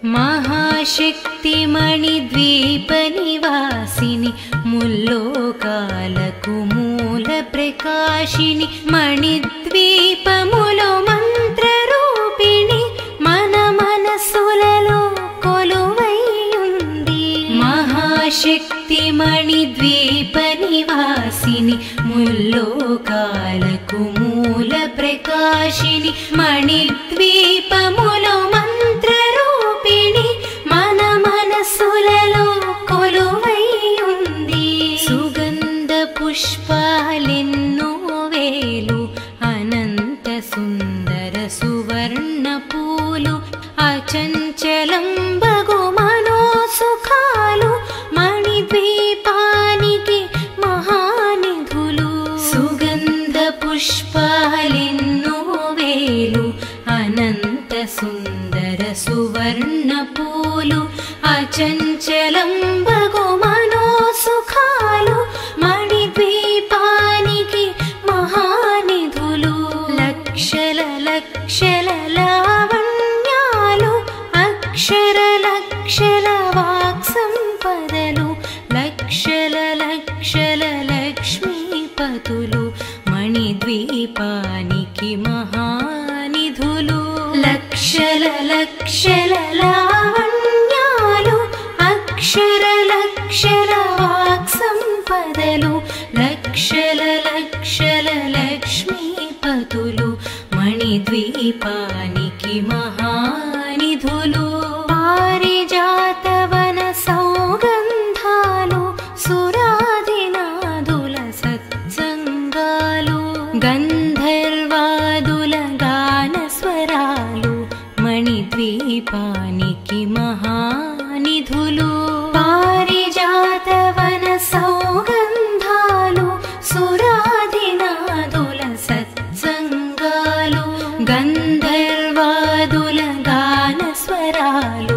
महाशक्तिमणिद्वीपनिवासिनि मुल्लोकालकु मूलप्रकाशिनि मणिद्वीपमुलो मन्त्ररूपिणि मन मनसुలలో కొలువైయుంది महाशक्तिमणिद्वीपनिवासिनि मुल्लोकालकु मूलप्रकाशिनि मणिद्वीपमुलो मन्त्ररूपिणि मन मनसुలలో కొలువైయుంది సుగంధ పుష్పాలెన్నో వేలు అనంత సుందర సువర్ణ పూలు అచంచలం బగు మనోసుఖాలు మణిద్వీపానికి మహానిధులు సుగంధ పుష్పాలెన్నో వేలు అనంత సుందర సువర్ణ పూలు అచంచలం బగు మనోసుఖాలు మణిద్వీపానికి మహానిధులు లక్షల లక్షల లావణ్యాలు అక్షర లక్షల వాక్సంపదలు లక్షల లక్షల లక్ష్మీపతులు మణిద్వీపానికి మహానిధులు లక్షల లక్షల లావణ్యాలు అక్షర లక్షల వాక్సంపదలు లక్షల లక్షల లక్ష్మీపతులు మణిద్వీపానికి మహానిధులు పారిజాతవన సౌగంధాలు సురాదినాదుల సత్సంగాలు గంధర్వాదుల గానస్వరాలు మణిద్వీపానికి మహానిధులు పారిజాతవన సౌగంధాలు సురాదినాదుల సత్సంగాలు గంధర్వాదుల గానస్వరాలు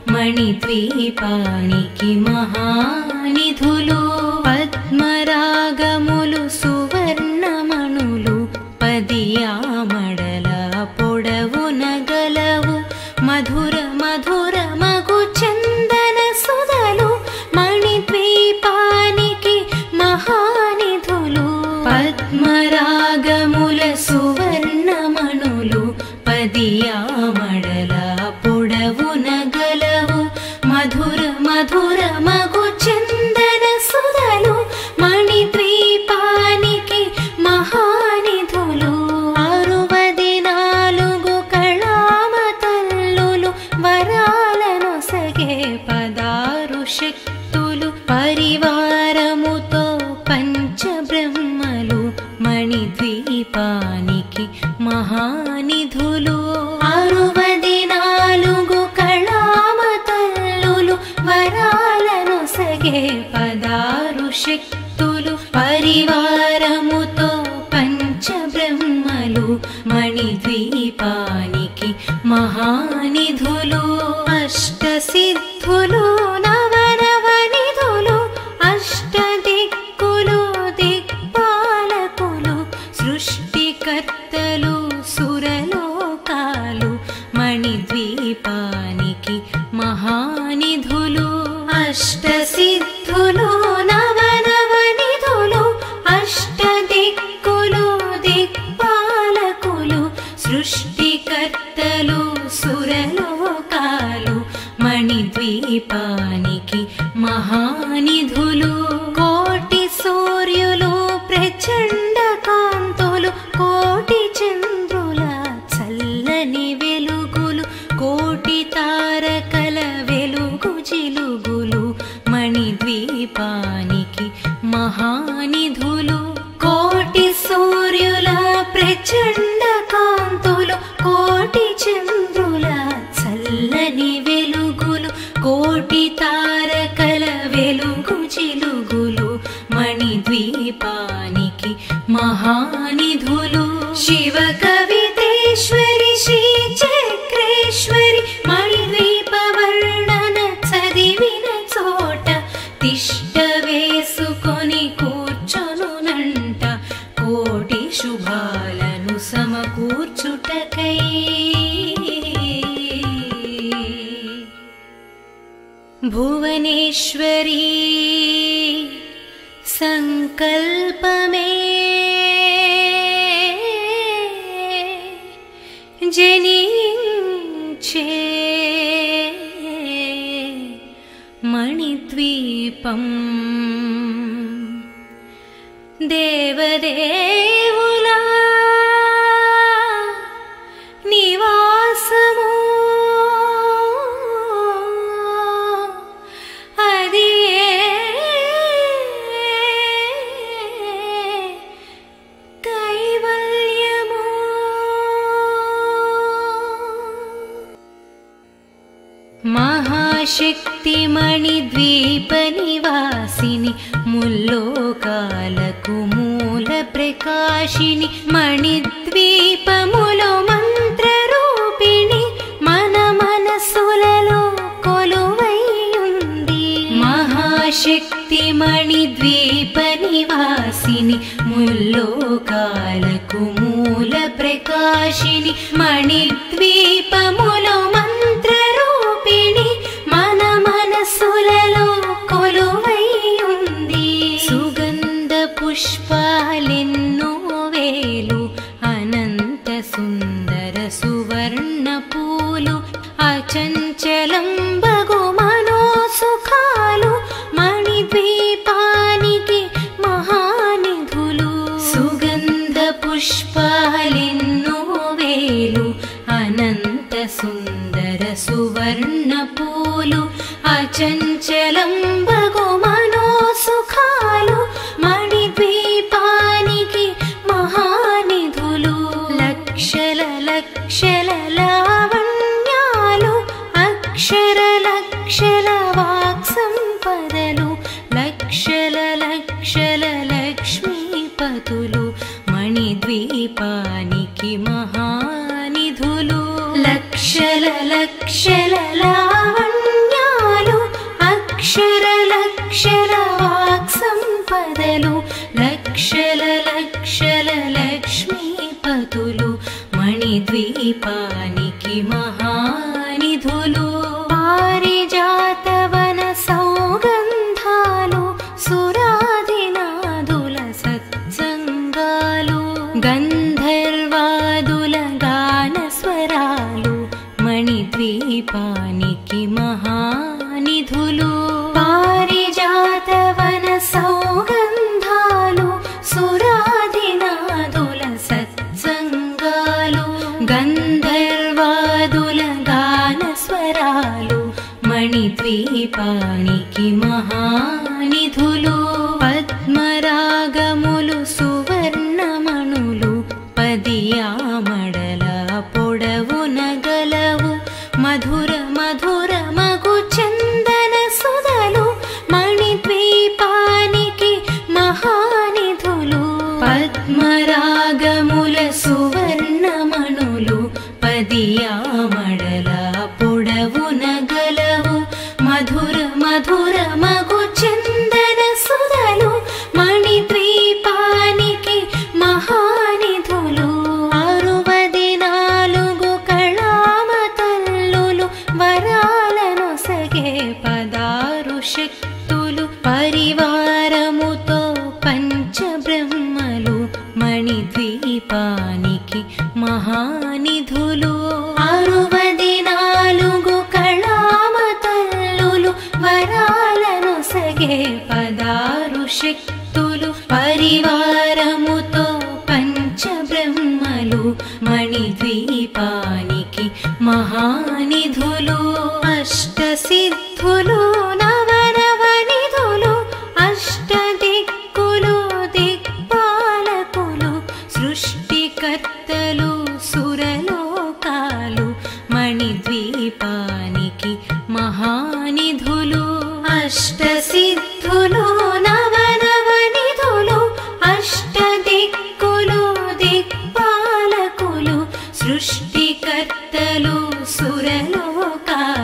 మణిద్వీపానికి మహానిధులు పద్మరాగములు సువర్ణమణులు పదియామడల పొడవున గలవు మధుర మధుర మగు చందన సుధలు మణిద్వీపానికి మహానిధులు పద్మరాగముల సువర్ణమణులు పదియామడల పొడవున గలవు మధుర మధుర మగు చందన సుధలు మణిద్వీపానికి మహానిధులు 64 కళామతల్లులు వరాలను సగే 16 శక్తులు పరివారముతో పంచబ్రహ్మలు మణిద్వీపానికి మహానిధులు 64 కళామతల్లులు వరాలను సగే 16 శక్తులు పరివారముతో పంచబ్రహ్మలు మణిద్వీపానికి మహానిధులు అష్టసిద్ధులు నవనవనిధులు అష్టదిక్కులు దిక్పాలకులు సృష్టికర్తలు సురలోకాలు మణిద్వీపానికి మహానిధులు అష్టసిద్ధులు నవనవనిధులు అష్టదిక్కులు దిక్పాలకులు సృష్టికర్తలు సురలోకాలు మణిద్వీపానికి మహానిధులు కోటి సూర్యులు ప్రచండ కాంతులు కోటి చంద్రుల చల్లని వెలుగులు కోటి తారకల వెలుగు జిలుగులు మణిద్వీపానికి మహానిధులు కోటి సూర్యుల ప్రచండ కాంతులు కోటి చంద్రుల చల్లని వెలుగులు కోటి తారకల వెలుగు జిలుగులు మణిద్వీపానికి మహానిధులు శివ కవితేశ్వరి శ్రీ చక్రేశ్వరి మణిద్వీప వర్ణన చదివిన చోట తిష్ట వేసుకొని కూర్చొనునంట కోటి శుభాలను సమకూర్చుటకై భువనేశ్వరీ సంకల్పమే జనించే మణిద్వీపం దేవదేవులా నివాసము అది కైవల్యము. మహాశక్తి మణిద్వీప నివాసిని ముల్లోకాలకు మూల ప్రకాశిని మణిద్వీపములో మంత్ర రూపిణి మన మనసులలో కొలువై ఉంది. మహాశక్తి మణిద్వీప నివాసిని ముల్లోకాలకు మూల ప్రకాశిని మణిద్వీపములో మంత్ర రూపిణి మన మనసులలో కొలువై ఉంది. సుగంధ పుష్పాలెన్నో వేలు అనంత సుందర సువర్ణ పూలు అచంచలం బగు మనోసుఖాలు మణిద్వీపానికి మహానిధులు. సుగంధ పుష్పాలెన్నో వేలు అనంత సుందర సువర్ణ పూలు అచంచలం బగు మనోసుఖాలు మణిద్వీపానికి మహానిధులు. లక్షల లక్షల లావణ్యాలు అక్షర లక్షల వాక్సంపదలు లక్షల లక్షల లక్ష్మీపతులు మణిద్వీపానికి మహానిధులు. లక్షల లక్షల లావణ్యాలు అక్షర లక్షల వాక్సంపదలు లక్షల లక్షల లక్ష్మీపతులు మణిద్వీపానికి మహానిధులు. పారిజాతవన సౌగంధాలు సురాదినాదుల సత్సంగాలు గంధర్వాదుల గానస్వరాలు మణిద్వీపానికి మహానిధులు. పారిజాతవన సౌగంధాలు సురాదినాదుల సత్సంగాలు గంధర్వాదుల గానస్వరాలు మణిద్వీపానికి మహానిధులు. పద్మరాగములు సువర్ణమణులు పదియామడల పొడవున గలవు మధుర మధుర మగు చందన సుధలు మణిద్వీపానికి మహానిధులు. పద్మరాగముల సువర్ణమణులు పదియామడల పొడవున గలవు మధుర మధుర మగు చందన సుధలు మణిద్వీపానికి మహానిధులు. 64 కళామతల్లులు వరాలను సగే 16 శక్తులు పరివారముతో పంచబ్రహ్మలు మణిద్వీపానికి మహానిధులు. 64 కళామతల్లులు వరాలను సగే 16 శక్తులు పరివారముతో పంచబ్రహ్మలు మణిద్వీపానికి మహానిధులు. అష్టసిద్ధులు నవనవనిధులు అష్టదిక్కులు దిక్పాలకులు సృష్టికర్తలు సురలోకాలు మణిద్వీపానికి మహానిధులు. అష్టసిద్ధులు నవనవనిధులు అష్టదిక్కులు దిక్పాలకులు సృష్టికర్తలు సురలోకాలు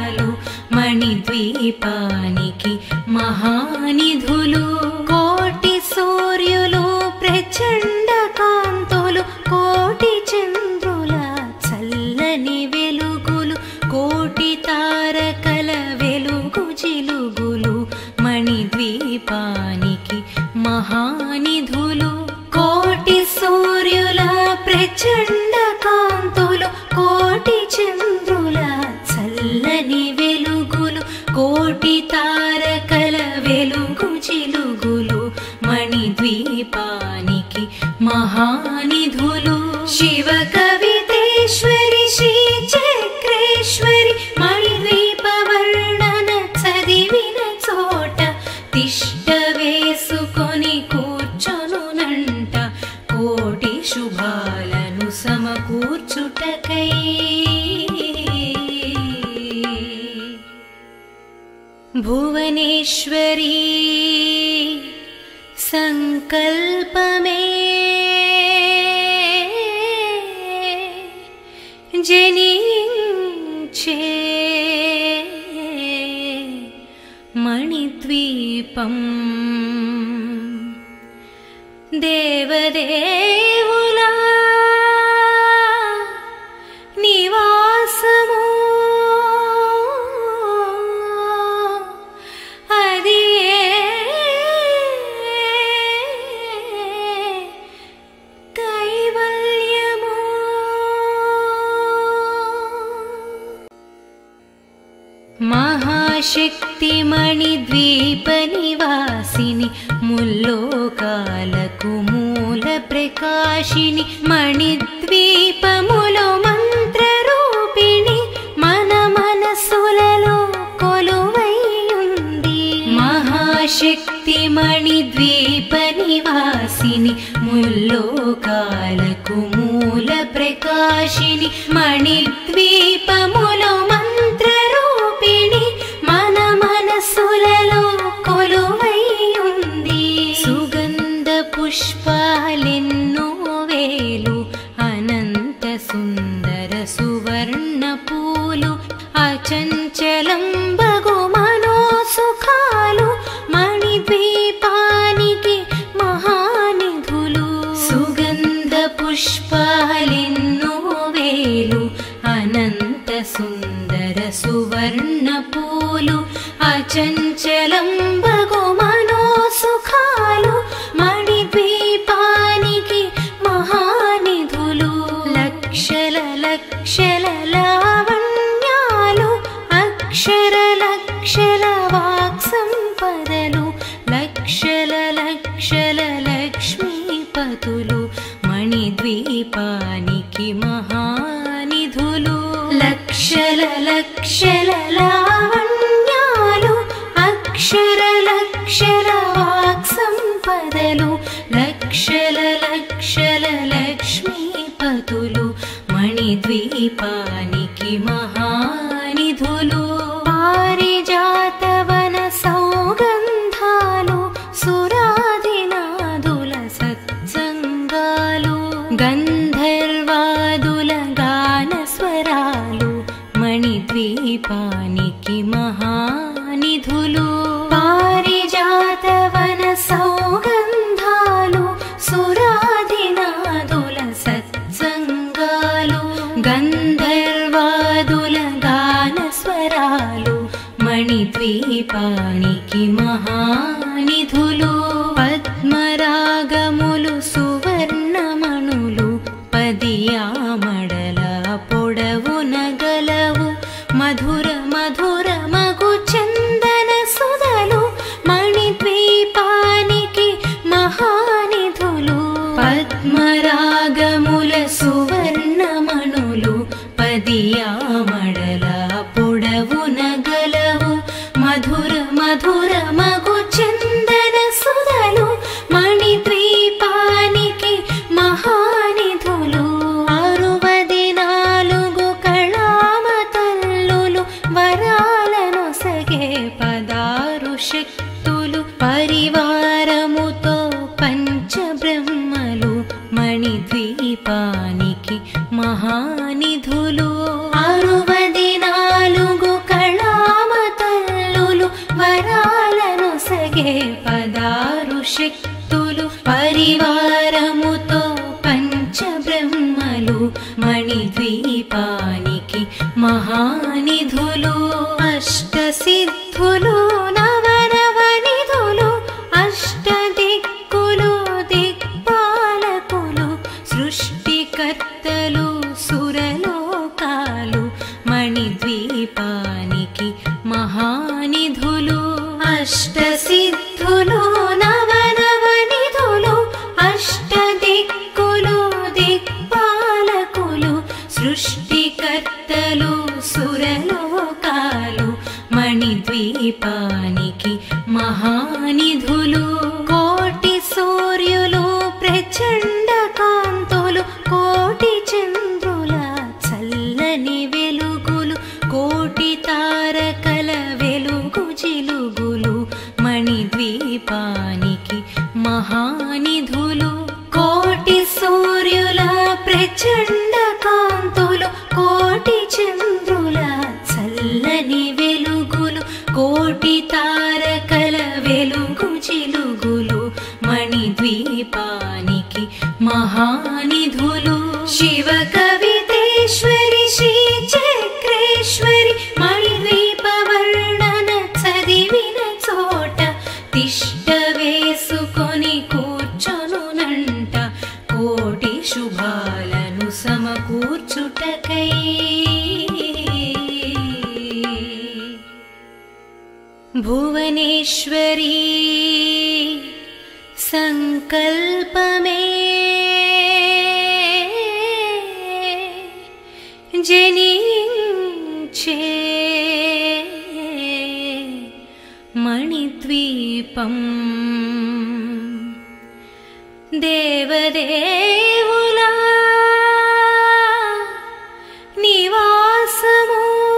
ప్రచండ కాంతులు కోటి చంద్రుల చల్లని వెలుగులు కోటి తారకల వెలుగు చిలుగులు మణిద్వీపానికి మహానిధులు శివ కవితేశ్వరి శ్రీ చక్రేశ్వరి మణిద్వీప వర్ణన చదివిన చోట తిష్ట వేసుకొని కూర్చొనునంట కోటి శుభాలను సమకూర్చుటకై భువనేశ్వరీ సంకల్పమే జనించే మణిద్వీపం దేవదేవుల నివాసము అది కైవల్యము మహాశక్తి మణిద్వీప నివాసిని ముల్లోకాలకు మూల ప్రకాశిని మణిద్వీపములో మంత్ర రూపిణి మన మనసులలో కొలువై ఉంది మహాశక్తి మణిద్వీప నివాసిని ముల్లోకాలకు మూల ప్రకాశిని మణిద్వీపములో మంత్ర రూపిణి మన మనసులలో కొలువై ఉంది సుగంధ పుష్పాలెన్నో వేలు అనంత సుందర సువర్ణ పూలు అచంచలం బగు మనోసుఖాలు మణిద్వీపానికి మహానిధులు సుగంధ పుష్పాలెన్నో వేలు అనంత సుందర సువర్ణ పూలు అచంచలం బగు మనోసుఖాలు మణిద్వీపానికి మహానిధులు లక్షల లక్షల లావణ్యాలు అక్షర లక్షల వాక్ సంపదలు లక్షల లక్షల లక్ష్మీపతులు మణిద్వీపానికి మహానిధులు లక్షల లక్షల లావణ్యాలు అక్షర లక్షల వాక్ సంపదలు లక్షల లక్షల లక్ష్మీపతులు మణిద్వీపానికి మహానిధులు పారిజాతవన సౌగంధాలు సురాదినాదుల సత్సంగాలు గంధర్వాదుల గాన స్వరాలు మణిద్వీపానికి మహానిధులు పారిజాతవన సౌగంధాలు సురాదినాదుల సత్సంగాలు గంధర్వాదుల గాన స్వరాలు మణిద్వీపానికి మహానిధులు పద్మరాగములు సువర్ణమణులు పదియామడల పొడవున గలవు మధుర మధుర మగు చందన సుధలు మణిద్వీపానికి మహానిధులు పద్మరాగముల సువర్ణమణులు పదియామడల పొడవున గలవు మధుర మధుర మగు చందన సుధలు మణిద్వీపానికి మహానిధులు 64 కళామతల్లులు వరాలనొసగే 16 శక్తులు పరివారముతో పంచబ్రహ్మలు మణిద్వీపానికి మహానిధులు 64 కళామతల్లులు వరాలనొసగే 16 శక్తులు పరివారముతో పంచబ్రహ్మలు మణిద్వీపానికి మహానిధులు అష్టసిద్ధులు నవనవనిధులు అష్టదిక్కులు దిక్పాలకులు సృష్టికర్త మణిద్వీపానికి మహానిధులు శివ కవితేశ్వరి శ్రీ చక్రేశ్వరి మణిద్వీప వర్ణన చదివిన చోట తిష్ట వేసుకొని కూర్చొనునంట కోటి శుభాలను సమకూర్చుటకై భువనేశ్వరీ సంకల్పమే జనించే మణిద్వీపం దేవదేవుల నివాసము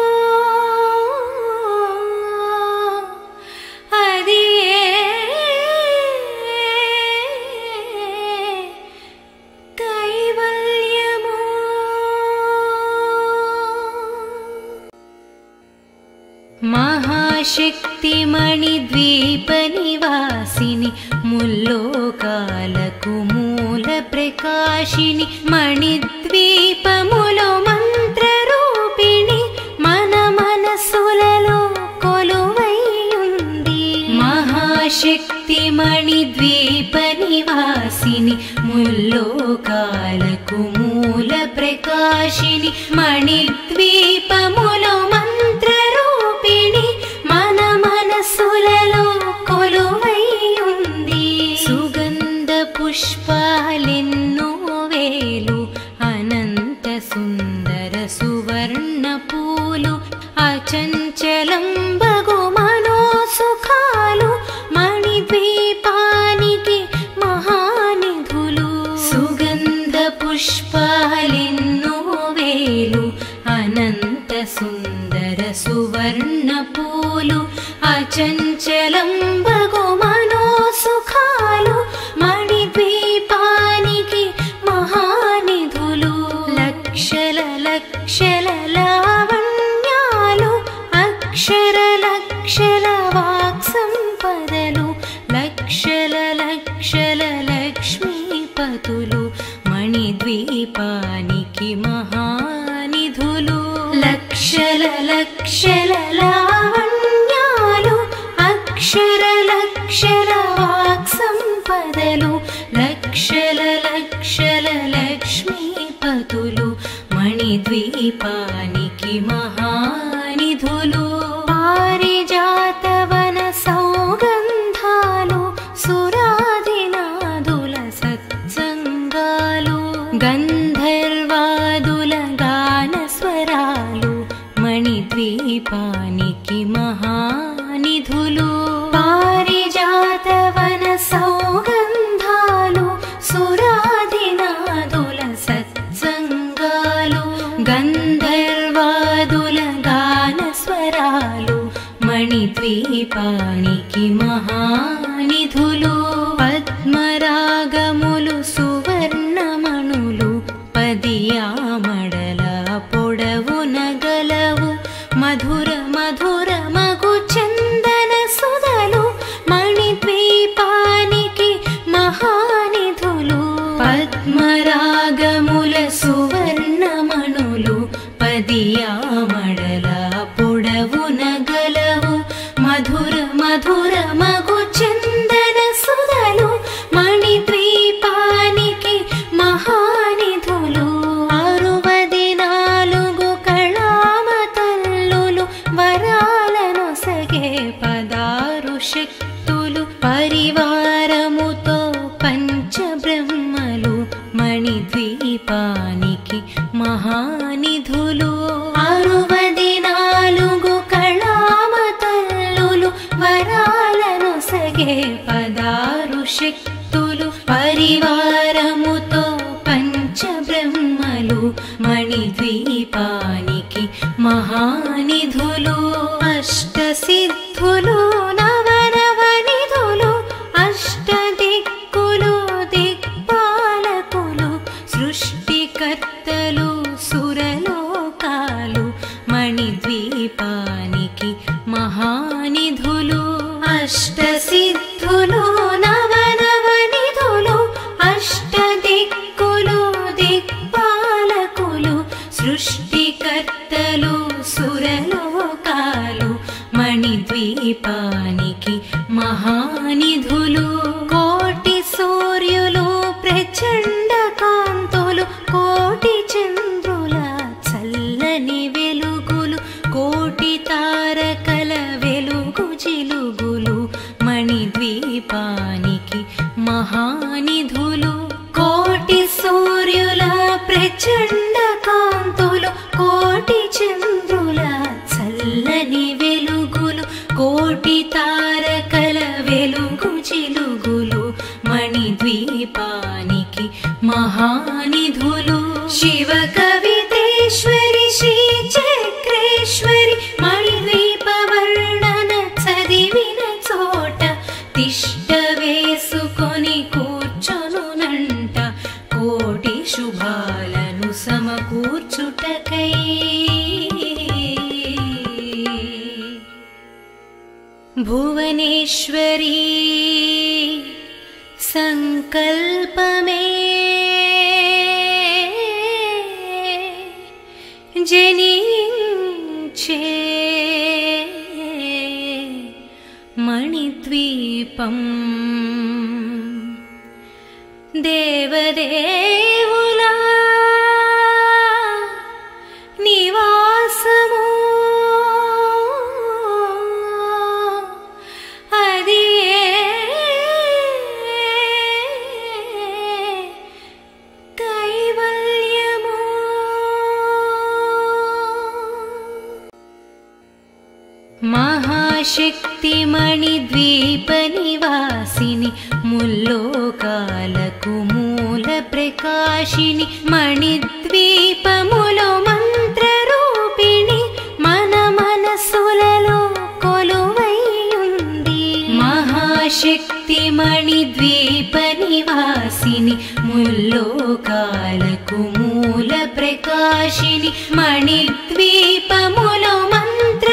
महाशक्ति मणिद्वीप निवासिनि मुल्लोकालकु मूल प्रकाशिनि मणिद्वीपमुलो मंत्र रूपिणि मन मनसुలలో కొలువై ఉంది महाशक्ति मणिद्वीप निवासिनि मुल्लोकालकु मूल प्रकाशिनि मणिद्वीपमुलो मंत्र మన మనసులలో కొలువై ఉంది సుగంధ పుష్పాలెన్నో వేలు అనంత సుందర సువర్ణ పూలు అచంచలం బగు మనో సుఖాలు మణిద్వీపానికి మహానిధులు సుగంధ పుష్పాలెన్నో వేలు అనంత సుందర సువర్ణ పూలు అచంచలం బగు మనో సుఖాలు మణిద్వీపానికి మహానిధులు లక్షల లక్షల లావణ్యాలు అక్షర లక్షల వాక్ సంపదలు లక్షల లక్షల లక్ష్మీపతులు మణిద్వీపానికి మహానిధులు లక్షల లక్షల లావణ్యాలు అక్షర లక్షల వాక్ సంపదలు లక్షల లక్షల లక్ష్మీపతులు మణిద్వీపానికి మహానిధులు పారిజాతవన సౌగంధాలు సురాదినాదుల సత్సంగాలు గంధర్వాదుల గాన స్వరాలు మణిద్వీపానికి మహానిధులు పారిజాతవన సౌగంధాలు సురాదినాదుల సత్సంగాలు గంధర్వాదుల గాన స్వరాలు మణిద్వీపానికి మహానిధులు పద్మరాగములు సువర్ణమణులు పదియామడల పొడవున గలవు మధుర మధుర మగు చందన సుధలు మణిద్వీపానికి మహానిధులు పద్మరాగముల సువర్ణమణులు పదియామడల పొడవున గలవు మధుర మధుర మగు చందన సుధలు మణిద్వీపానికి మహానిధులు 64 కళామతల్లులు వరాలనొసగే 16 శక్తులు పరివారముతో పంచబ్రహ్మలు మణిద్వీపానికి మహానిధులు 64 కళామతల్లులు వరాలనొసగే 16 శక్తులు పరివారముతో పంచబ్రహ్మలు మణిద్వీపానికి మహానిధులు అష్టసిద్ధులు నవనవనిధులు అష్టదిక్కులు దిక్పాలకులు సృష్టికర్తలు సురలోకాలు మణిద్వీపానికి మహానిధులు అష్టసిద్ధులు నవనవనిధులు महानिधुलु शिव कवितेश्वरि श्री चक्रेश्वरि मणिद्वीप वर्णन चदिविन चोट तिष्ट वेसुकोनि कूर्चोनुनंट कोटि शुभाలను సమకూర్చుటకై भुवनेश्वरी संकल्पमे जनिंचे मणिद्वीपं देवदेवुला निवासमु महाशक्ति मणिद्वीप निवासिनि मुल्लोकालकु मूल प्रकाशिनि मणिद्वीपमुलो मंत्र रूपिणि मन मनसुలలో కొలువై ఉంది महाशक्ति मणिद्वीप निवासिनि मुल्लोकालकु मूल प्रकाशिनि मणिद्वीपमुलो मंत्र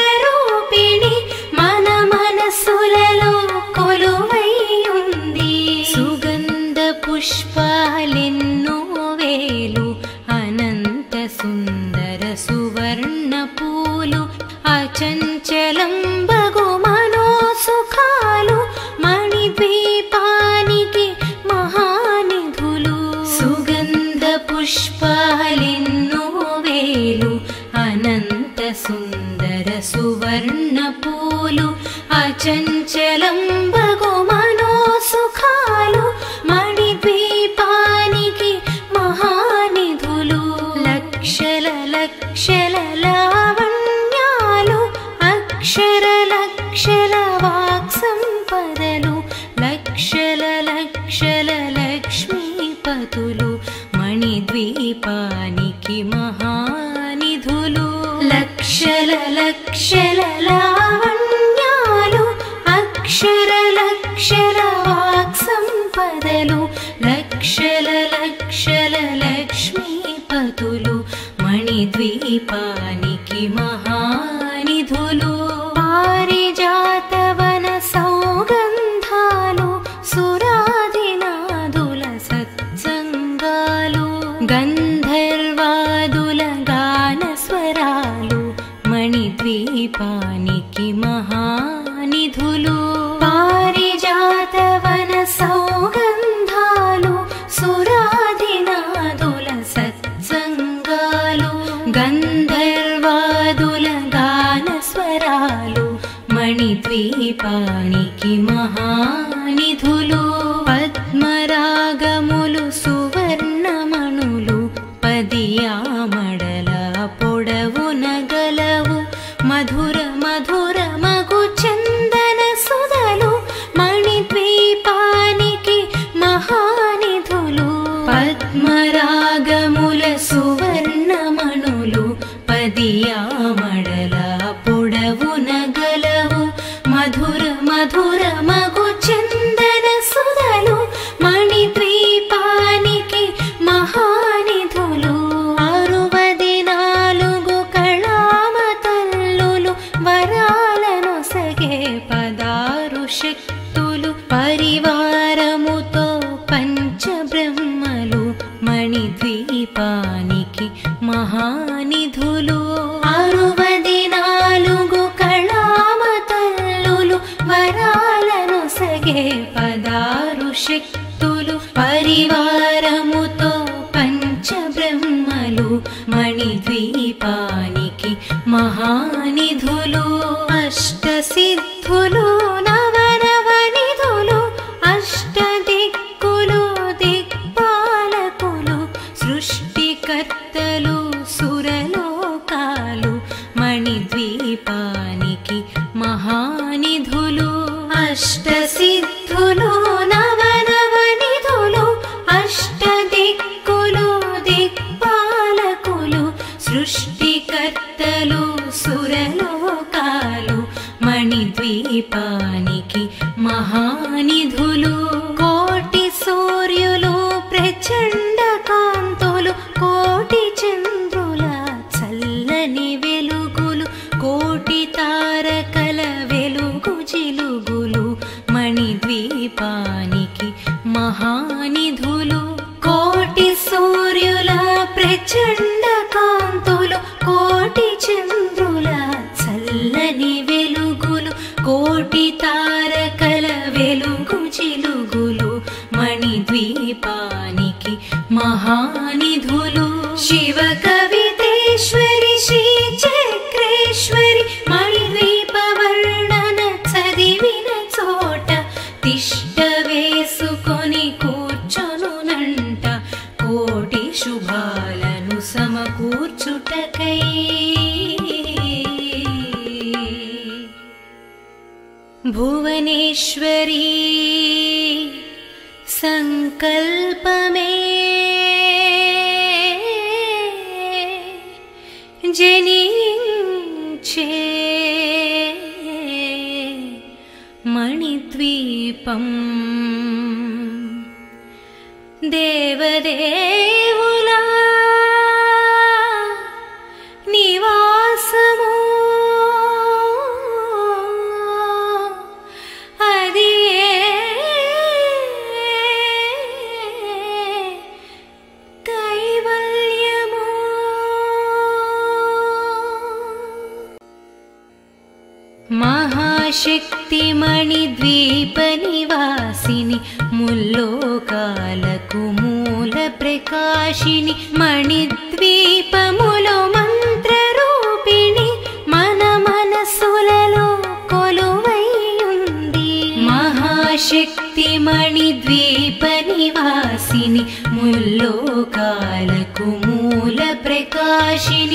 मन मनसुలలో కొలువై ఉంది సుగంధ పుష్పాలెన్నో వేలు అనంత సుందర సువర్ణ పూలు అచంచలం బగు మనో సుఖాలు మణిద్వీపానికి మహానిధులు సుగంధ పుష్పాలెన్నో వేలు అనంత సుందర సువర్ణ పూలు అచంచలం బగు మనో సుఖాలు మణిద్వీపానికి మహానిధులు లక్షల లక్షల లావణ్యాలు అక్షర లక్షల వాక్ సంపదలు లక్షల లక్షల లక్ష్మీపతులు మణిద్వీపానికి మహానిధులు లక్షల లక్షల లావణ్యాలు అక్షర లక్షల వాక్ సంపదలు లక్షల లక్షల లక్ష్మీపతులు మణిద్వీపానికి మహానిధులు పారిజాతవన సౌగంధాలు సురాదినాదుల సత్సంగాలు గంధర్వాదుల గాన స్వరాలు మణిద్వీపానికి మహానిధులు పారిజాతవన సౌగంధాలు సురాదినాదుల సత్సంగాలు గంధర్వాదుల గాన స్వరాలు మణిద్వీపానికి మహానిధులు పద్మరాగములు సువర్ణమణులు పదియామడల పొడవున గలవు మధుర మధుర మగు చందన సుధలు మణిద్వీపానికి మహానిధులు పద్మరాగముల సువర్ణమణులు పదియామడల పొడవున గలవు మధుర మధుర మగు చందన సుధలు మణిద్వీపానికి మహానిధులు 64 కళామతల్లులు వరాలనొసగే 16 శక్తులు పరివారముతో పంచబ్రహ్మలు మణిద్వీపానికి మహానిధులు 64 కళామతల్లులు వరాలనొసగే 16 శక్తులు పరివారముతో పంచబ్రహ్మలు మణిద్వీపానికి మహానిధులు అష్టసిద్ధులు నవనవనిధులు అష్టదిక్కులు దిక్పాలకులు సృష్టికర్తలు సురలోకాలు మణిద్వీపానికి మహానిధులు అష్టసిద్ధులు నవనవనిధులు అష్టదిక్కులు మణిద్వీపానికి మహానిధులు కోటి సూర్యులు ప్రచండ కాంతులు కోటి చంద్రుల చల్లని వెలుగులు కోటి తారకల వెలుగు జిలుగులు మణిద్వీపానికి మహానిధులు కోటి సూర్యుల ప్రచండ కాంతులు కోటి చంద్రుల చల్లని వెలుగులు కోటి తారకల వెలుగు జిలుగులు మణిద్వీపానికి మహానిధులు శివ కవితేశ్వరి శ్రీ చక్రేశ్వరి మణిద్వీప వర్ణన చదివిన చోట తిష్ట వేసుకొని కూర్చొనునంట కోటి శుభాలను సమకూర్చుటకై భువనేశ్వరీ సంకల్పమే జనించే మణిద్వీపం దేవదేవుల నివాసము అది కైవల్యము మహాశక్తి మణిద్వీప నివాసిని ముల్లోకాలకు మూల ప్రకాశిని మణిద్వీపములో మంత్ర రూపిణి మన మనసులలో కొలువై ఉంది మహాశక్తి మణిద్వీప నివాసిని ముల్లోకాలకు మూల ప్రకాశిని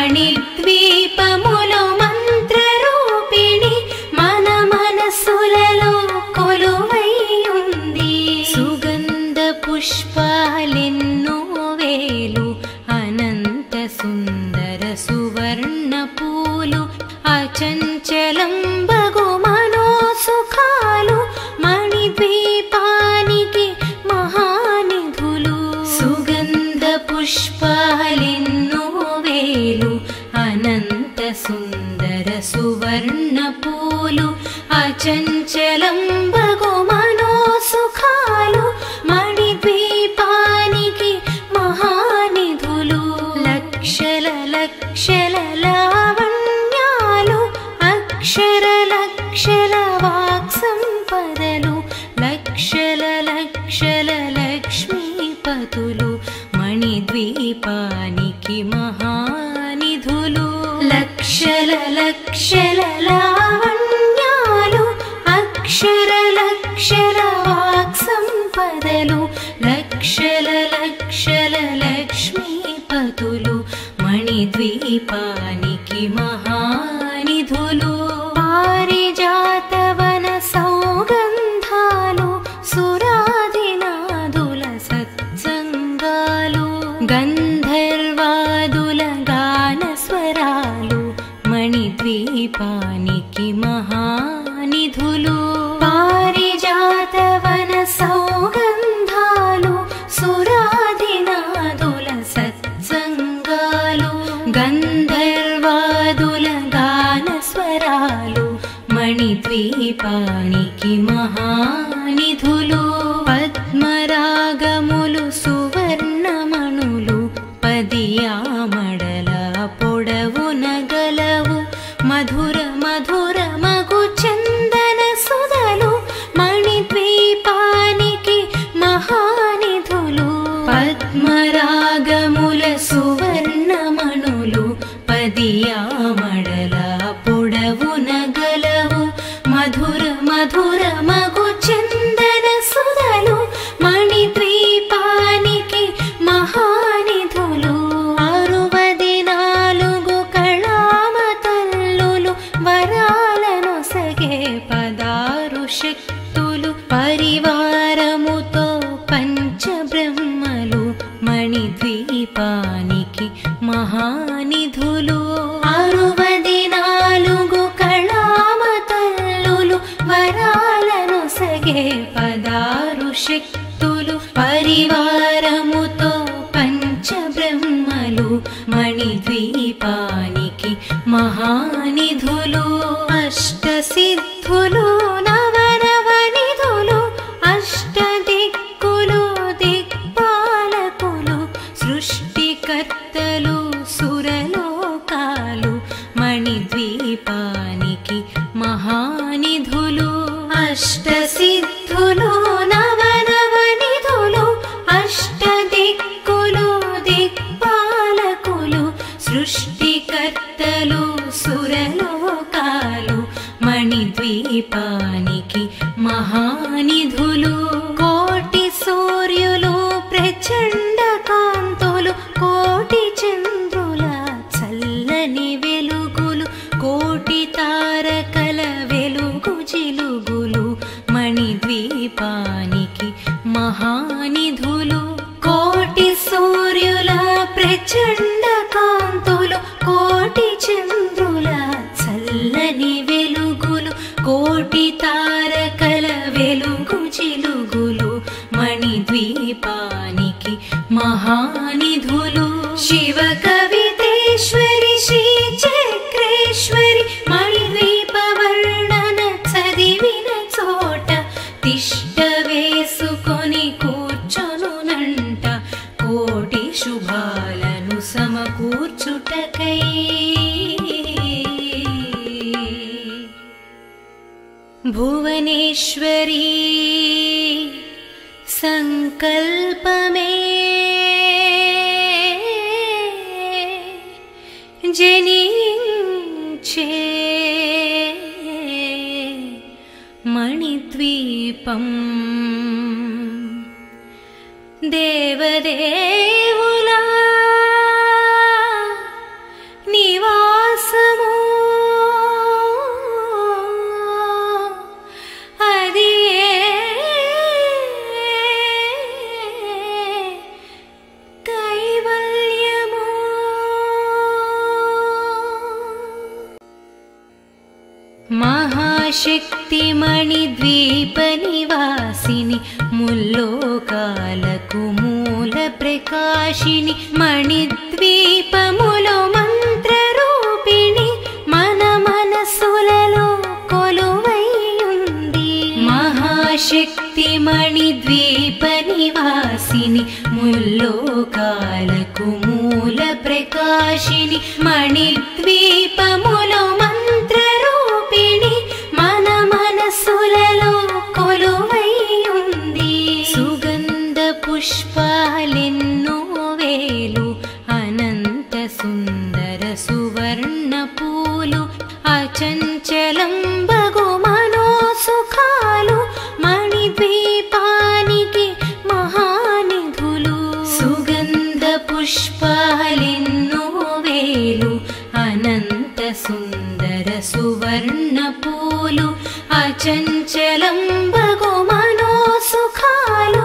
మణిద్వీపములో మంత్ర రూపిణి మన మనసులలో కొలువై ఉంది సుగంధ పుష్పాలెన్నో వేలు అనంత సుందర సువర్ణ పూలు అచంచలం బగు మనోసుఖాలు మణిద్వీపానికి మహానిధులు సుగంధ పుష్పాలెన్నో వేలు అనంత సుందర సువర్ణ పూలు అచంచలం బగు మనోసుఖాలు మణిద్వీపానికి మహానిధులు లక్షల లక్షల లావణ్యాలు అక్షర లక్షల వాక్సంపదలు లక్షల లక్షల లక్ష్మీపతులు మణిద్వీపానికి మహానిధులు లక్షల లక్షల లావణ్యాలు అక్షర లక్షల వాక్సంపదలు లక్షల లక్షల లక్ష్మీపతులు మణిద్వీపానికి మహానిధులు పారిజాతవన సౌగంధాలు సురాదినాదుల సత్సంగాలు గంధర్వాదుల గాన స్వరాలు మణిద్వీపానికి మహానిధులు పారిజాతవన సౌగంధాలు సురాదినాదుల సత్సంగాలు గంధర్వాదుల గాన స్వరాలు మణిద్వీపానికి మహానిధులు పద్మరాగములు సువర్ణమణులు పదియామడల పొడవున గలవు మధుర మధుర మగు చందన సుధలు మణిద్వీపానికి మహానిధులు పద్మరాగముల సువర్ణమణులు పదియామడల పొడవున గలవు మధుర మధుర మగు చందన సుధలు మణిద్వీపానికి మహానిధులు 64 కళామతల్లులు వరాలనొసగే 16 శక్తులు పరివారముతో పంచబ్రహ్మలు మణిద్వీపానికి మహానిధులు 64 కళామతల్లులు మణిద్వీపానికి మహానిధులు అష్టసిద్ధులు నవనవనిధులు అష్టదిక్కులు దిక్పాలకులు సృష్టికర్తలు సురలోకాలు మణిద్వీపానికి మహానిధులు అష్టసిద్ధులు నవనవనిధులు అష్టదిక్కులు దిక్పాలకులు సృష్టికర్తలు సురలోకాలు మణిద్వీపానికి మహానిధులు కోటి సూర్యులు ప్రచండ కాంతులు కోటి చంద్రుల చల్లని వెలుగులు కోటి తారకల వెలుగు జిలుగులు మణిద్వీపానికి మహానిధులు కోటి సూర్యుల ప్రచండ కాంతులు కోటి చంద్రుల చల్లని వెలుగులు కోటి తారకల వెలుగు జిలుగులు మణిద్వీపానికి మహానిధులు శివ కవితేశ్వరి శ్రీ చక్రేశ్వరి మణిద్వీప వర్ణన చదివిన చోట తిష్ట వేసుకొని కూర్చొనునంట కోటి శుభాలను సమకూర్చుటకై భువనేశ్వరీ సంకల్పమే జనించే మణిద్వీపం దేవదేవుల నివాసము అది కైవల్యము మహాశక్తి మణిద్వీప నివాసిని ముల్లోకాలకు మూల ప్రకాశిని మణిద్వీపములో మంత్ర రూపిణి మన మనసులలో కొలువై ఉంది మహాశక్తి మణిద్వీప నివాసిని ముల్లోకాలకు మూల ప్రకాశిని మణిద్వీపములో మంత్ర రూపిణి మన మనసులలో కొలువై ఉంది సుగంధ పుష్పాలెన్నో వేలు అనంత సుందర సువర్ణ పూలు అచంచలం బగు మనోసుఖాలు మణిద్వీపానికి మహానిధులు సుగంధ పుష్పాలెన్నో వేలు అనంత సుందర సువర్ణ పూలు అచంచలం బగు మనోసుఖాలు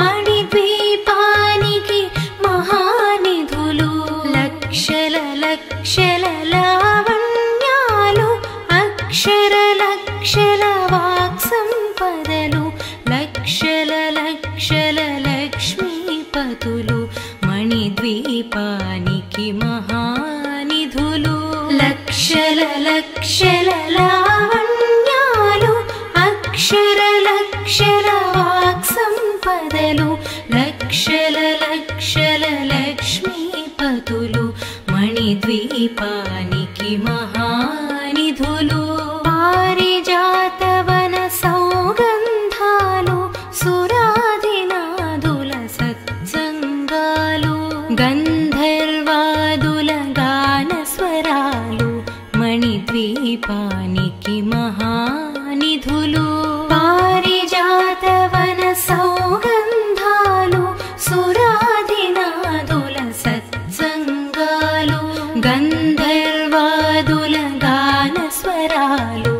మణిద్వీపానికి మహానిధులు లక్షల లక్షల లావణ్యాలు అక్షర లక్షల వాక్సంపదలు లక్షల లక్షల లక్ష్మీపతులు మణిద్వీపానికి మహానిధులు లక్షల లక్షల లావణ్యాలు అక్షర లక్షల వాక్సంపదలు లక్షల లక్షల లక్ష్మీపతులు మణిద్వీపానికి మహానిధులు పారిజాతవన సౌగంధాలు సురాదినాదుల సత్సంగాలు గంధర్వాదుల గాన స్వరాలు మణిద్వీపానికి మహానిధులు పారిజాతవన సౌగంధాలు సురాదినాదుల సత్సంగాలు గంధర్వాదుల గాన స్వరాలు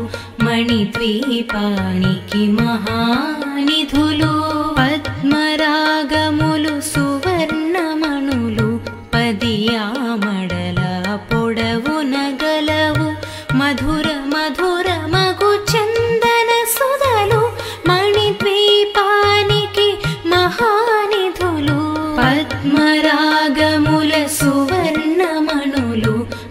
మణిద్వీపానికి మహానిధులు పద్మరాగములు సువర్ణమణులు పదియామడల పొడవున గలవు మధుర మధుర మగు చందన సుధలు మణిద్వీపానికి మహానిధులు పద్మరాగముల సువర్ణమణులు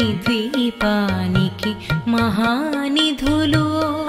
మణిద్వీపానికి మహానిధులు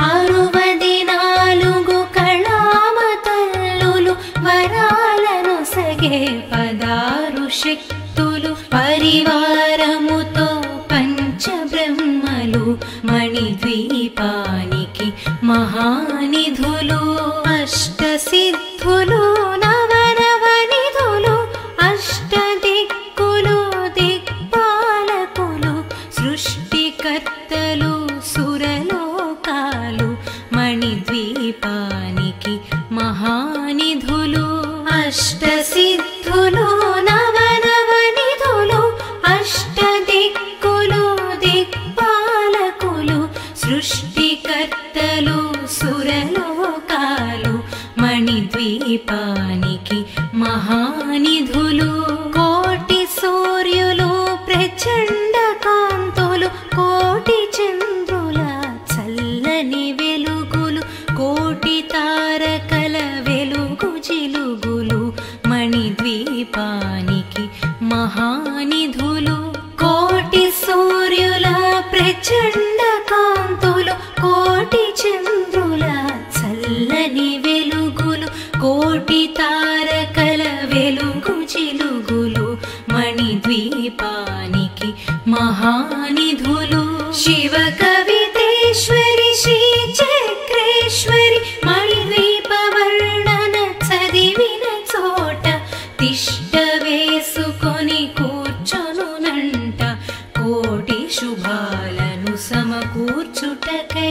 64 కళామతల్లులు వరాలను సగే 16 శక్తులు పరివారముతో పంచబ్రహ్మలు మణిద్వీపానికి మహానిధులు అష్టసిద్ధులు నవనవనిధులు అష్టదిక్కులు దిక్పాలకులు సృష్టికర్తలు సురలోకాలు మణిద్వీపానికి మహానిధులు అష్టసిద్ధులు నవనవనిధులు అష్టదిక్కులు దిక్పాలకులు సృష్టికర్తలు సురలోకాలు మణిద్వీపానికి మహానిధులు కోటి సూర్యులు ప్రచండ కాంతులు కోటి చంద్రుల చల్లని వెలుగులు కోటి తారకల వెలుగు జిలుగులు మణిద్వీపానికి మహానిధులు కోటి సూర్యుల ప్రచండ కాంతులు కోటి చంద్రుల చల్లని వెలుగులు కోటి తారకల వెలుగు జిలుగులు మణిద్వీపానికి మహానిధులు శివ కవితేశ్వరి శ్రీ చక్రేశ్వరి మణిద్వీప వర్ణన చదివిన చోట తిష్ట వేసుకొని కూర్చొనునంట కోటి శుభాలను సమకూర్చుటకై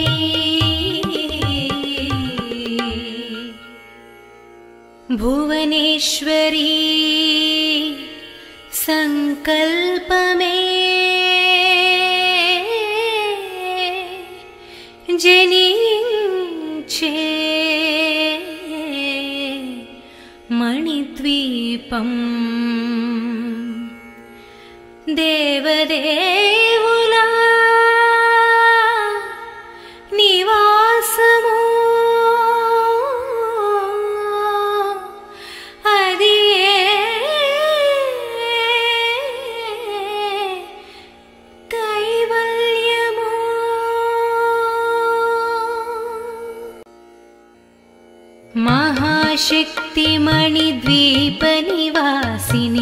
భువనేశ్వరీ సంకల్పమే జనించే మణిద్వీపం దేవదేవుల నివాసము అది కైవల్యము మహాశక్తి మణిద్వీప నివాసిని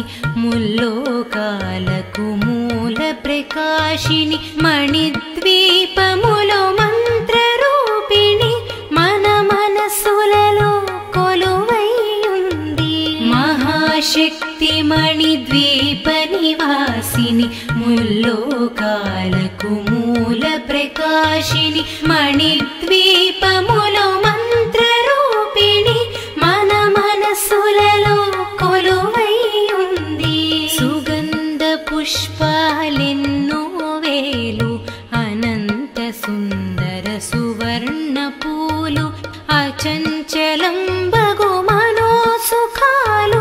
ముల్లోకాలకు మూల ప్రకాశిని మణిద్వీపములో మంత్ర రూపిణి మన మనసులలో కొలువై ఉంది మహాశక్తి మణిద్వీప నివాసిని ముల్లోకాలకు మూల ప్రకాశిని మణిద్వీపములో మంత్ర రూపిణి మన మనసులలో కొలువై ఉంది సుగంధ పుష్పాలెన్నో వేలు అనంత సుందర సువర్ణ పూలు అచంచలం బగు మనోసుఖాలు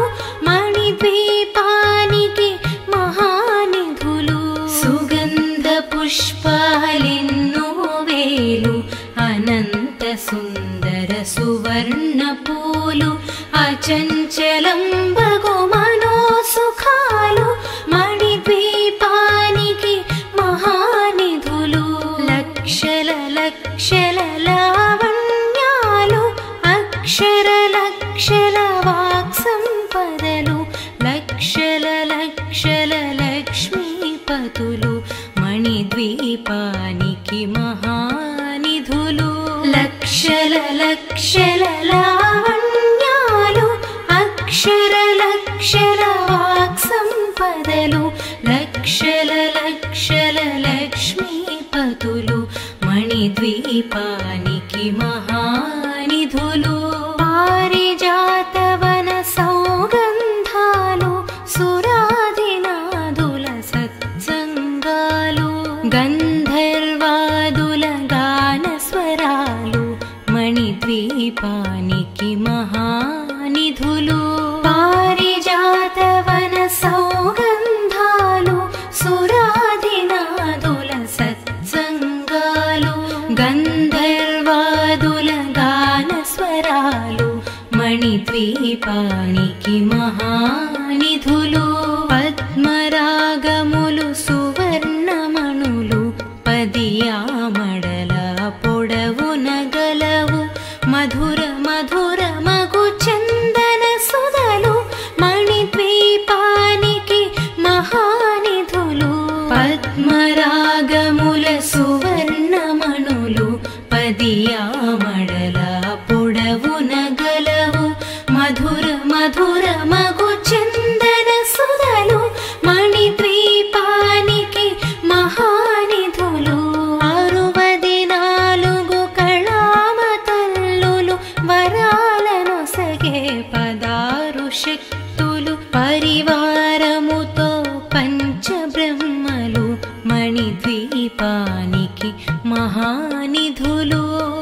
మణిద్వీపానికి మహానిధులు సుగంధ పుష్పాలెన్నో వేలు అనంత సుందర సువర్ణ పూలు అచంచలం బగు మనోసుఖాలు మణిద్వీపానికి మహానిధులు లక్షల లక్షల లావణ్యాలు అక్షర లక్షల వాక్ సంపదలు లక్షల లక్షల లక్ష్మీపతులు మణిద్వీపానికి మహానిధులు లక్షల లక్షల లావణ్యాలు అక్షర లక్షల వాక్ సంపదలు లక్షల లక్షల లక్ష్మీపతులు మణిద్వీపానికి మహానిధులు పారిజాతవన సౌగంధాలు సురాదినాదుల సత్సంగాలు గంధర్వాదుల గాన స్వరాలు మణిద్వీపానికి మహానిధులు పారిజాతవన సౌగంధాలు సురాదినాదుల సత్సంగాలు గంధర్వాదుల గాన స్వరాలు మణిద్వీపానికి మహానిధులు పద్మరాగములు సువర్ణమణులు పరాగముల సువర్ణమణులు పదియామడల పొడవున గలవు మధుర మధుర మగు చందన సుధలు మణిద్వీపానికి మహానిధులు 64 కళామ తల్లులు వరాలను సగే 16 శక్తులు పరివారముతో పంచబ్రహ్మలు మణిద్వీపానికి మహానిధులు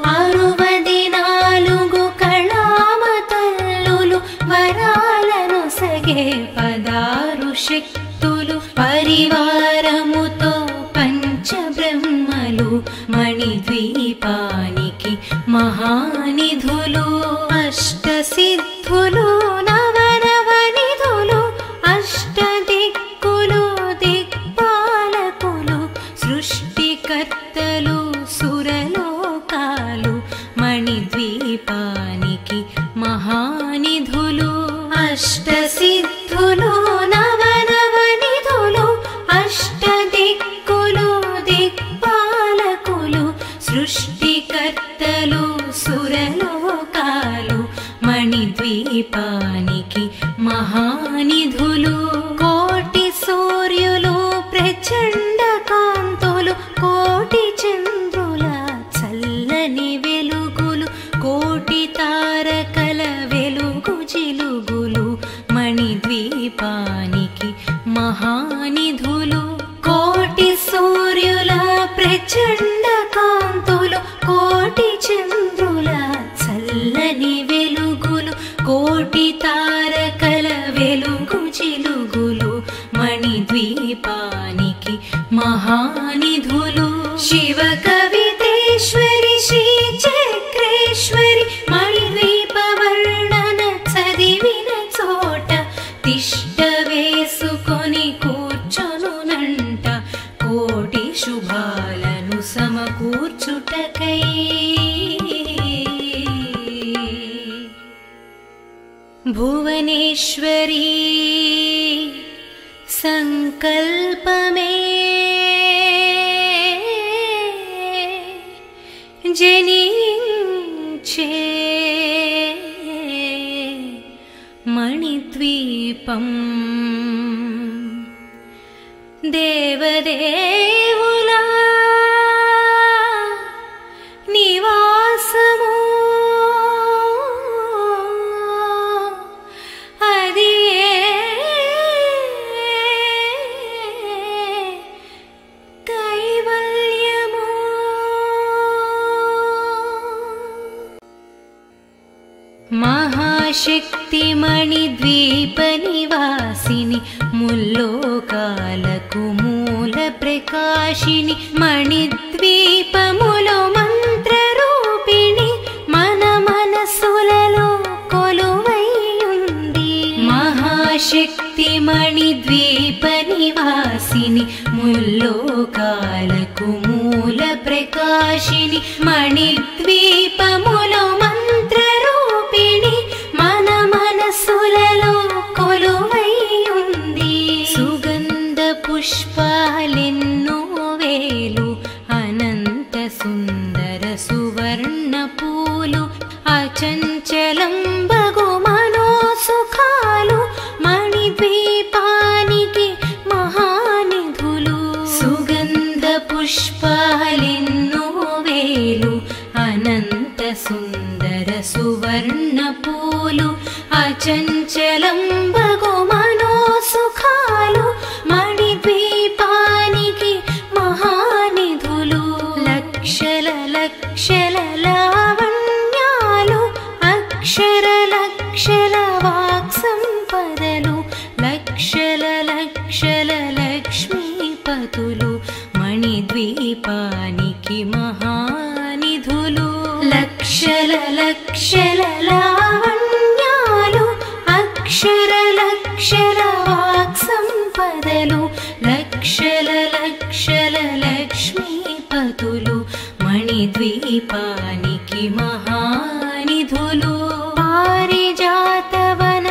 64 కళామ తల్లులు వరాలను సగే 16 శక్తులు పరివారముతో పంచబ్రహ్మలు మణిద్వీపానికి మహానిధులు అష్టసిద్ధులు నవనవనిధులు అష్టదిక్కులు దిక్పాలకులు సృష్టికర్తలు సురలోకాలు మణిద్వీపానికి మహానిధులు అష్టసిద్ధులు నవనవనిధులు అష్టదిక్కులు దిక్పాలకులు సృష్టికర్తలు సురలోకాలు మణిద్వీపానికి మహానిధులు కోటి సూర్యులు ప్రచండ కాంతులు కోటి చంద్రుల చల్లని వెలుగులు కోటి తారకల వెలుగు జిలుగులు మణిద్వీపానికి మహానిధులు కోటి సూర్యుల ప్రచండ కాంతులు కోటి చంద్రుల చల్లని వెలుగులు కోటి తారకల వెలుగు జిలుగులు మణిద్వీపానికి మహానిధులు శివ కవితేశ్వరి శ్రీ చక్రేశ్వరి మణిద్వీప వర్ణన చదివిన చోట తిష్ట వేసుకొని కూర్చొనునంట కోటి శుభాలను సమకూర్చుటకై భువనేశ్వరీ సంకల్పమే జనించే మణిద్వీపం దేవదేవుల నివాసము అది కైవల్యము మహాశక్తి మణిద్వీప నివాసిని ముల్లోకాలకు మూల ప్రకాశిని మణిద్వీపములో మంత్ర రూపిణి మన మనసులలో కొలువై ఉంది మహాశక్తి మణిద్వీప నివాసిని ముల్లోకాలకు మూల ప్రకాశిని మణిద్వీపములో మంత్ర రూపిణి మన మనసులలో కొలువై ఉంది సుగంధ పుష్పాలెన్నో వేలు అనంత సుందర సువర్ణ పూలు అచంచలం బగు మనో సుఖాలు మణిద్వీపానికి మహానిధులు సుగంధ పుష్పాలెన్నో వేలు అనంత సుందర సువర్ణ పూలు అచంచలం బగు మనో సుఖాలు మణిద్వీపానికి మహానిధులు లక్షల లక్షల లావణ్యాలు అక్షర లక్షల వాక్ సంపదలు లక్షల లక్షల లక్ష్మీపతులు మణిద్వీపానికి మహానిధులు లక్షల లక్షల లావణ్యాలు అక్షర లక్షల వాక్ సంపదలు లక్షల లక్షల లక్ష్మీపతులు మణిద్వీపానికి మహానిధులు పారిజాతవన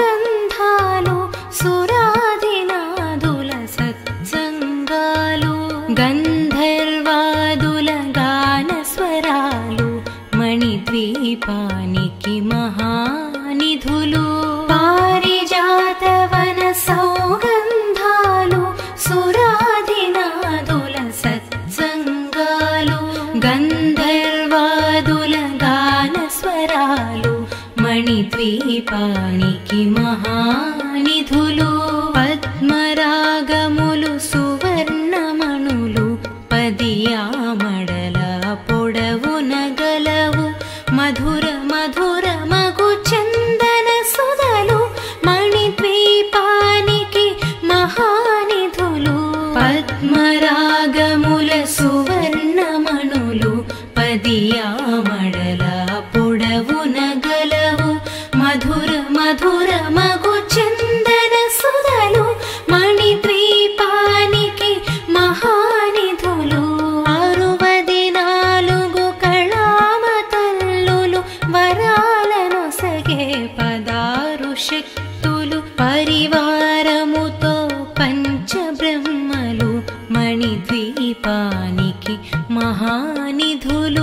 సౌగంధాలు సురాదినాదుల సత్సంగాలు గంధర్వాదుల గాన స్వరాలు మణిద్వీపానికి మహానిధులు పారిజాతవన సౌగంధాలు సురాధినాదుల సత్సంగాలు గంధర్వాదుల గాన స్వరాలు మణిద్వీపానికి మహానిధులు పద్మరాగములు సువర్ణమణులు పదియామడల పొడవున గలవు మధుర మధుర మగు చందన సుధలు మణిద్వీపానికి మహానిధులు పద్మరాగముల సువర్ణమణులు పదియామడల పొడవున గలవు మధుర మధుర మగు చందన సుధలు మణిద్వీపానికి మహానిధులు 64 కళామతల్లులు వరాలను సగే 16 శక్తులు పరివారముతో పంచబ్రహ్మలు మణిద్వీపానికి మహానిధులు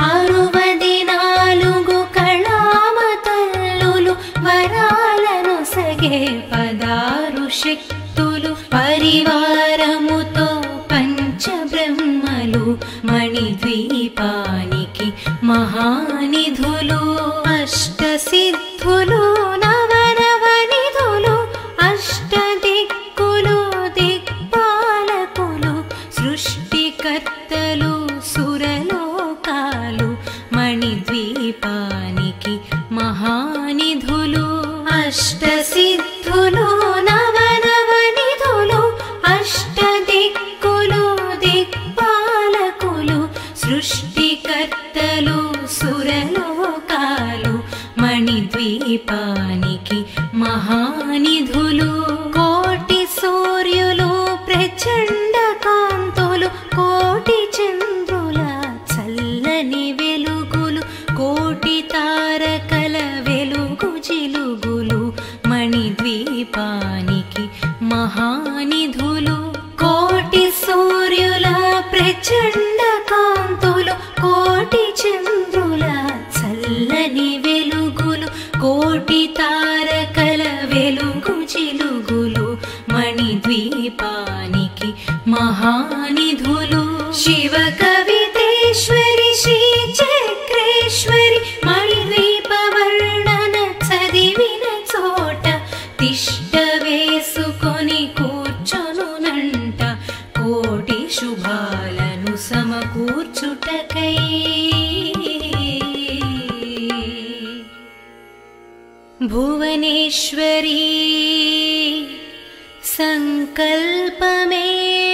64 కళామతల్లులు వరాలను సగే 16 శక్తులు పరివారముతో పంచబ్రహ్మలు మణిద్వీపానికి మహానిధులు అష్టసిద్ధులు నవనవనిధులు అష్టదిక్కులు దిక్పాలకులు సృష్టికర్తలు సురలోకాలు మణిద్వీపానికి మహానిధులు అష్టసిద్ధులు నవనవనిధులు అష్టదిక్కులు దిక్పాలకులు సృష్టికర్తలు సురలోకాలు మణిద్వీపానికి మహానిధులు కోటి సూర్యులు ప్రచండ కాంతులు కోటి చంద్రుల చల్లని వెలుగులు కోటి తారకల వెలుగు జిలుగులు మణిద్వీపానికి మహానిధులు కోటి సూర్యుల ప్రచండ కాంతులు కోటి చంద్రుల చల్లని వెలుగులు కోటి తారకల వెలుగు జిలుగులు మణిద్వీపానికి మహానిధులు శివ కవితేశ్వరి శ్రీ చక్రేశ్వరి మణిద్వీప వర్ణన చదివిన చోట తిష్ట వేసుకొని కూర్చొనునంట కోటి శుభాలను సమకూర్చుటకై భువనేశ్వరీ సంకల్పమే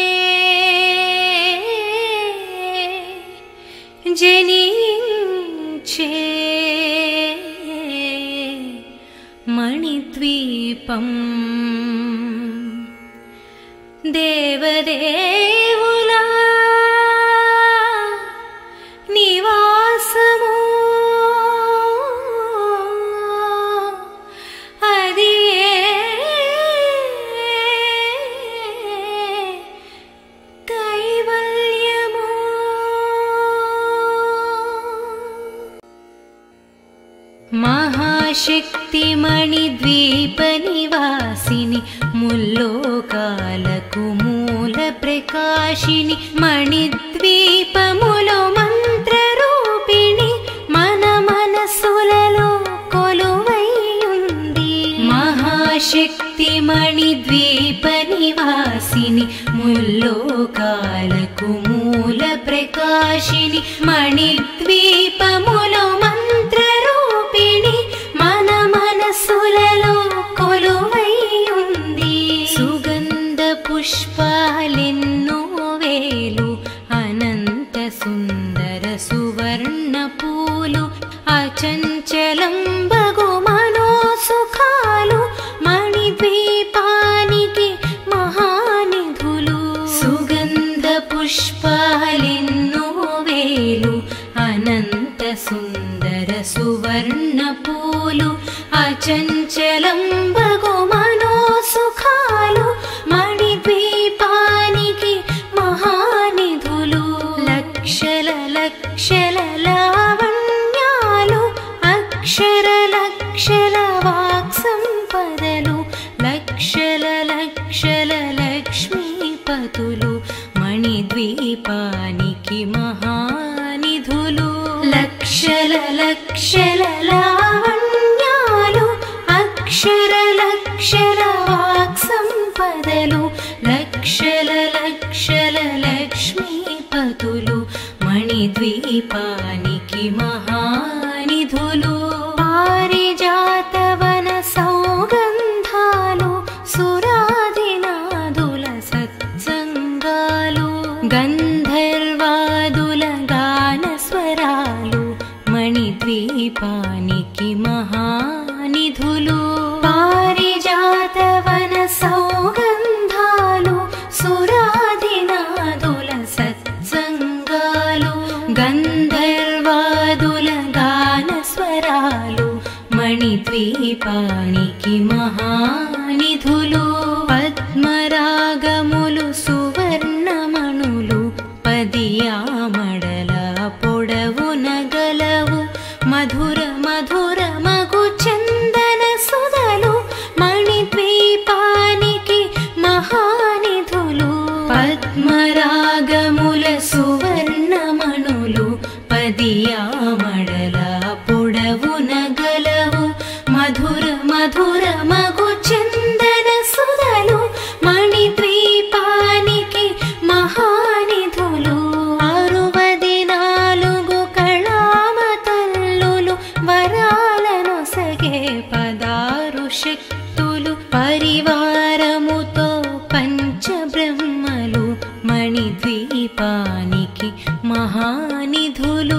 జనించే మణిద్వీపం దేవదేవుల నివాసము అది కైవల్యము మహాశక్తి మణిద్వీప నివాసిని ముల్లోకాలకు మూల ప్రకాశిని మణిద్వీపములో మంత్ర రూపిణి మన మనసులలో కొలువై ఉంది మహాశక్తి మణిద్వీప నివాసిని ముల్లోకాలకు మూల ప్రకాశిని మణిద్వీపములో మంత్ర రూపిణి మన మనసులలో కొలువై ఉంది సుగంధ పుష్పాలెన్నో వేలు అనంత సుందర సువర్ణ పూలు అచంచలం బగు మనో సుఖాలు మణిద్వీపానికి మహానిధులు సుగంధ పుష్పాలెన్నో వేలు అనంత సుందర సువర్ణ పూలు అచంచలం బగు మనో సుఖాలు మణిద్వీపానికి మహానిధులు మణిద్వీపానికి మహానిధులు లక్షల లక్షల లావణ్యాలు అక్షర లక్షల వాక్సంపదలు లక్షల లక్షల లక్ష్మీపతులు మణిద్వీపానికి మహానిధులు పారిజాతవన సౌగంధాలు సురాదినాదుల సత్సంగాలు గంధర్వాదుల గానస్వరాలు మణిద్వీపానికి మహానిధులు పారిజాతవన సౌగంధాలు సురాదినాదుల సత్సంగాలు గంధర్వాదుల గానస్వరాలు మణిద్వీపానికి మహానిధులు పద్మరాగములు సువర్ణమణులు పదియామడల పొడవున గలవు మధుర మధుర మగు చందన సుధలు మణిద్వీపానికి మహానిధులు పద్మరాగముల సువర్ణమణులు పదియామడల పొడవున గలవు మధుర మధుర మగు చందన సుధలు మణిద్వీపానికి మహానిధులు 64 కళామతల్లులు వరాలను సగే 16 శక్తులు పరివారముతో పంచబ్రహ్మలు మణిద్వీపానికి మహానిధులు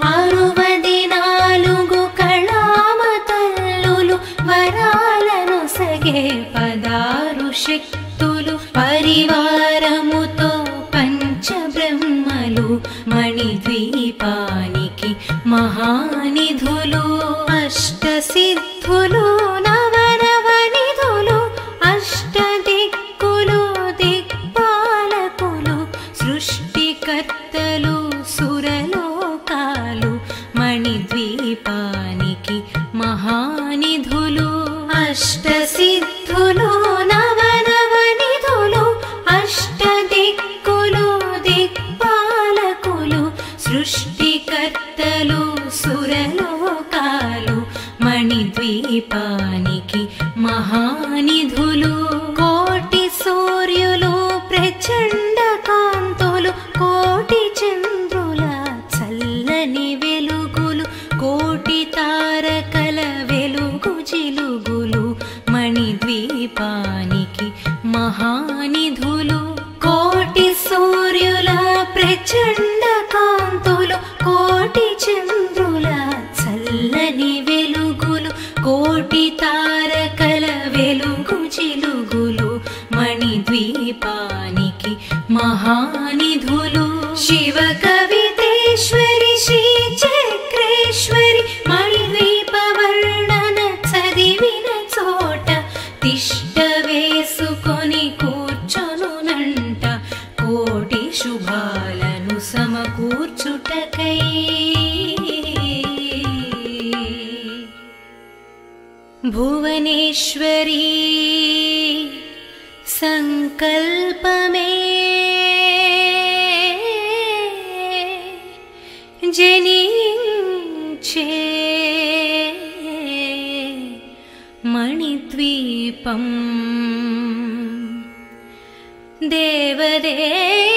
64 కళామతల్లులు వరాలను సగే 16 శక్తులు పరివారముతో పంచబ్రహ్మలు మణిద్వీపానికి మహానిధులు అష్టసిద్ధులు నవనవనిధులు అష్టదిక్కులు దిక్పాలకులు సృష్టికర్తలు సురలోకాలు మణిద్వీపానికి మహానిధులు అష్టసిద్ధులు నవనవనిధులు అష్టదిక్కులు దిక్పాలకులు సృష్టికర్తలు సురలోకాలు మణిద్వీపానికి మహానిధులు కోటి సూర్యులు ప్రచండ కాంతులు కోటి చంద్రుల చల్లని వెలుగులు కోటి తారకల వెలుగు జిలుగులు మణిద్వీపానికి మహానిధులు కోటి సూర్యుల ప్రచండ కాంతులు కోటి చంద్రుల చల్లని వెలుగులు కోటి తారకల వెలుగు జిలుగులు మణిద్వీపానికి మహానిధులు శివ కవితేశ్వరి శ్రీ చక్రేశ్వరి మణిద్వీప వర్ణన చదివిన చోట తిష్ట వేసుకొని కూర్చొనునంట కోటి శుభాలను సమకూర్చుటకై భువనేశ్వరీ సంకల్పమే జనించే మణిద్వీపం దేవదే